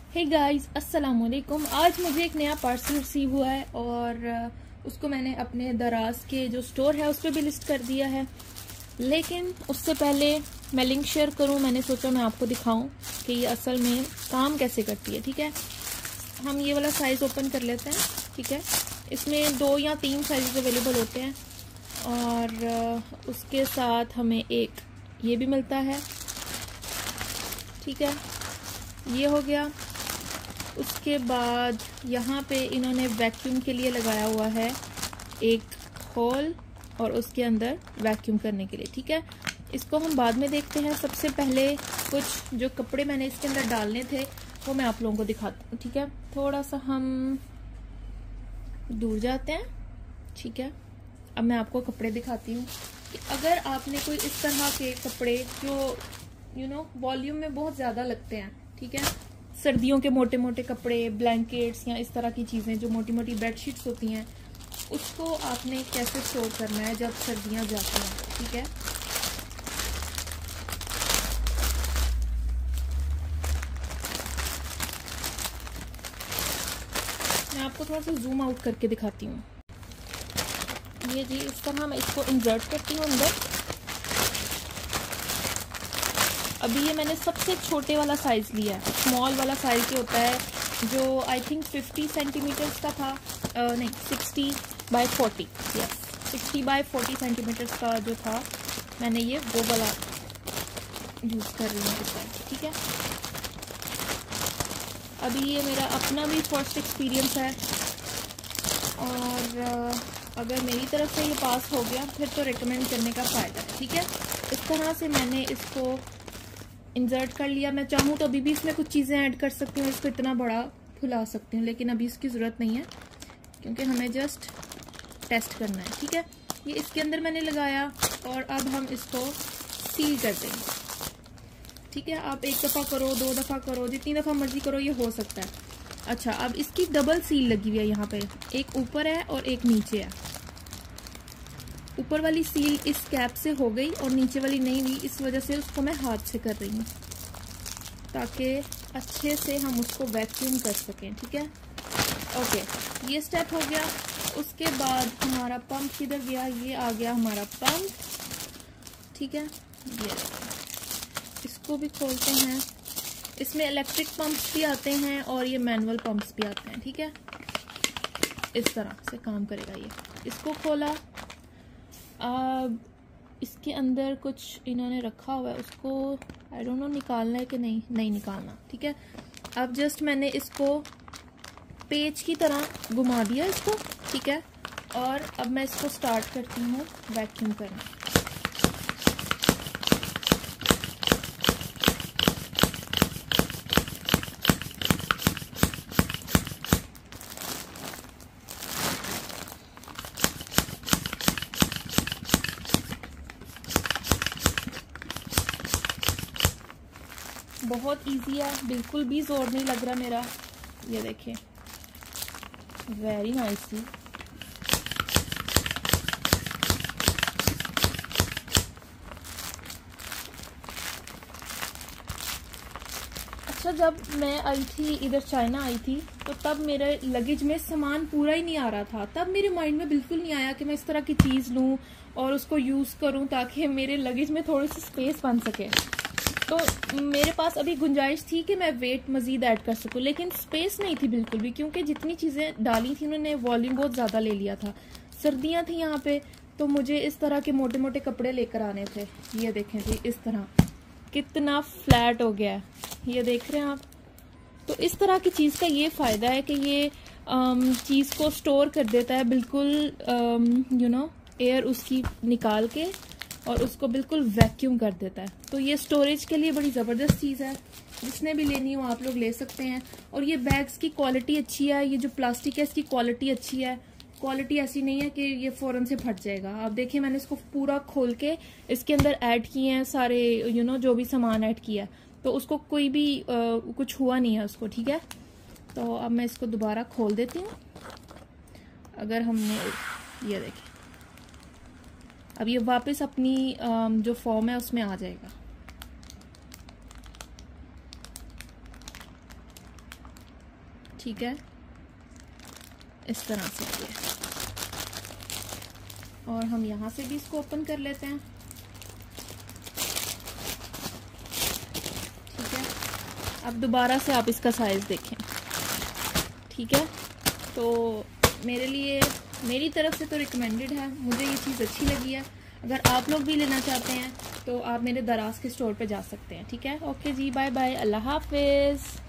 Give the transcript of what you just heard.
Hey guys, अस्सलाम वालेकुम। आज मुझे एक नया पार्सल रिसीव हुआ है और उसको मैंने अपने दराज के जो स्टोर है उस पर भी लिस्ट कर दिया है। लेकिन उससे पहले मैं लिंक शेयर करूं, मैंने सोचा मैं आपको दिखाऊं कि ये असल में काम कैसे करती है। ठीक है, हम ये वाला साइज़ ओपन कर लेते हैं। ठीक है, इसमें 2 या 3 साइज़ अवेलेबल होते हैं और उसके साथ हमें एक ये भी मिलता है। ठीक है, ये हो गया। उसके बाद यहाँ पे इन्होंने वैक्यूम के लिए लगाया हुआ है एक होल और उसके अंदर वैक्यूम करने के लिए। ठीक है, इसको हम बाद में देखते हैं। सबसे पहले कुछ जो कपड़े मैंने इसके अंदर डालने थे वो मैं आप लोगों को दिखाती हूँ। ठीक है, थोड़ा सा हम दूर जाते हैं। ठीक है, अब मैं आपको कपड़े दिखाती हूँ कि अगर आपने कोई इस तरह के कपड़े जो वॉल्यूम में बहुत ज़्यादा लगते हैं। ठीक है, सर्दियों के मोटे मोटे कपड़े, ब्लैंकेट्स या इस तरह की चीज़ें जो मोटी मोटी बेडशीट्स होती हैं, उसको आपने कैसे स्टोर करना है जब सर्दियां जाती हैं। ठीक है, मैं आपको थोड़ा सा जूम आउट करके दिखाती हूँ। ये जी, इस तरह मैं इसको इंसर्ट करती हूँ अंदर। अभी ये मैंने सबसे छोटे वाला साइज़ लिया है, स्मॉल वाला साइज़ जो होता है जो आई थिंक 50 सेंटीमीटर्स का था, नहीं 60 बाय 40, यस 60 बाय 40 सेंटीमीटर्स का जो था, मैंने ये वो वाला यूज़ कर रही हूँ इस साइज। ठीक है, अभी ये मेरा अपना भी फर्स्ट एक्सपीरियंस है और अगर मेरी तरफ से ये पास हो गया फिर तो रिकमेंड करने का फ़ायदा है। ठीक है, इस तरह से मैंने इसको इंसर्ट कर लिया। मैं चाहूँ तो अभी भी इसमें कुछ चीज़ें ऐड कर सकती हूँ, इसको इतना बड़ा फुला सकती हूँ, लेकिन अभी इसकी ज़रूरत नहीं है क्योंकि हमें जस्ट टेस्ट करना है। ठीक है, ये इसके अंदर मैंने लगाया और अब हम इसको सील कर देंगे। ठीक है, आप 1 दफ़ा करो, 2 दफ़ा करो, जितनी दफ़ा मर्जी करो, ये हो सकता है। अच्छा, अब इसकी डबल सील लगी हुई है यहाँ पे, एक ऊपर है और एक नीचे है। ऊपर वाली सील इस कैप से हो गई और नीचे वाली नहीं हुई, इस वजह से उसको मैं हाथ से कर रही हूँ ताकि अच्छे से हम उसको वैक्यूम कर सकें। ठीक है, ओके, ये स्टेप हो गया। उसके बाद हमारा पंप किधर गया? ये आ गया हमारा पंप। ठीक है, ये इसको भी खोलते हैं। इसमें इलेक्ट्रिक पंप्स भी आते हैं और ये मैनुअल पंप्स भी आते हैं। ठीक है, इस तरह से काम करेगा ये। इसको खोला, अब इसके अंदर कुछ इन्होंने रखा हुआ है, उसको आई डोंट नो निकालना है कि नहीं निकालना। ठीक है, अब जस्ट मैंने इसको पेच की तरह घुमा दिया इसको। ठीक है, और अब मैं इसको स्टार्ट करती हूँ वैक्यूम करना। बहुत इजी है, बिल्कुल भी जोर नहीं लग रहा मेरा। ये देखें, वेरी नाइसली। अच्छा, जब मैं आई थी इधर, चाइना आई थी, तो तब मेरे लगेज में सामान पूरा ही नहीं आ रहा था। तब मेरे माइंड में बिल्कुल नहीं आया कि मैं इस तरह की चीज़ लूँ और उसको यूज़ करूँ ताकि मेरे लगेज में थोड़ी सी स्पेस बन सके। तो मेरे पास अभी गुंजाइश थी कि मैं वेट मज़ीद ऐड कर सकूं, लेकिन स्पेस नहीं थी बिल्कुल भी, क्योंकि जितनी चीज़ें डाली थी उन्होंने वॉल्यूम बहुत ज़्यादा ले लिया था। सर्दियां थी यहाँ पे, तो मुझे इस तरह के मोटे मोटे कपड़े लेकर आने थे। ये देखें जी, इस तरह कितना फ्लैट हो गया है, ये देख रहे हैं आप। तो इस तरह की चीज़ का ये फ़ायदा है कि ये चीज़ को स्टोर कर देता है बिल्कुल, एयर उसकी निकाल के और उसको बिल्कुल वैक्यूम कर देता है। तो ये स्टोरेज के लिए बड़ी ज़बरदस्त चीज़ है, जिसने भी लेनी हो आप लोग ले सकते हैं। और ये बैग्स की क्वालिटी अच्छी है, ये जो प्लास्टिक है इसकी क्वालिटी अच्छी है। क्वालिटी ऐसी नहीं है कि ये फ़ौरन से फट जाएगा। आप देखिए, मैंने इसको पूरा खोल के इसके अंदर ऐड किए हैं सारे जो भी सामान ऐड किया है, तो उसको कोई भी कुछ हुआ नहीं है उसको। ठीक है, तो अब मैं इसको दोबारा खोल देती हूँ। अगर हमने ये देखें, अब ये वापस अपनी जो फॉर्म है उसमें आ जाएगा। ठीक है, इस तरह से ये। और हम यहाँ से भी इसको ओपन कर लेते हैं। ठीक है, अब दोबारा से आप इसका साइज देखें। ठीक है, तो मेरी तरफ से तो रिकमेंडेड है, मुझे ये चीज़ अच्छी लगी है। अगर आप लोग भी लेना चाहते हैं तो आप मेरे दराज के स्टोर पे जा सकते हैं। ठीक है, ओके जी, बाय बाय, अल्लाह हाफिज़।